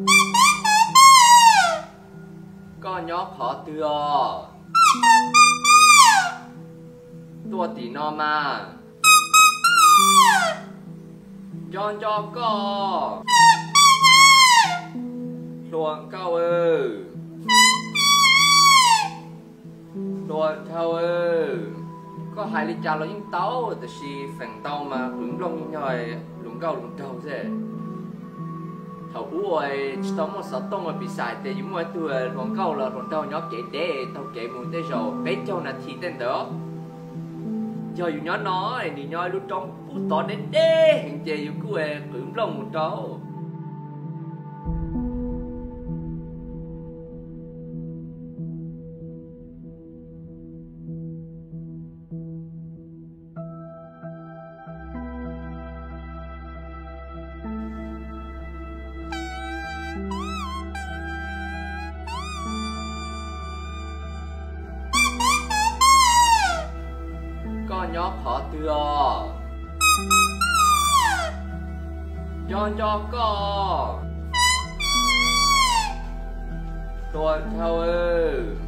có nhóc khó tưa tua tí no mà cho có luồng cao luồng thâu có hai lý cha lo những táoแต่ชีphèn tao mà hứng lông như nhoi luồng cao thế thầu uôi chỉ tao một sáu tông mà bị sai thì những mọi tuổi luồng cao là luồng tao nhóc chạy đê tao chạy muốn tới rồi bé châu là thì tên đó giờ dù nhóc nói thì nhoi lúc trong bút tỏ đến đê hình chế dù cứ hứng lông một trâu có nhóc khó tưa cho có tuần thâu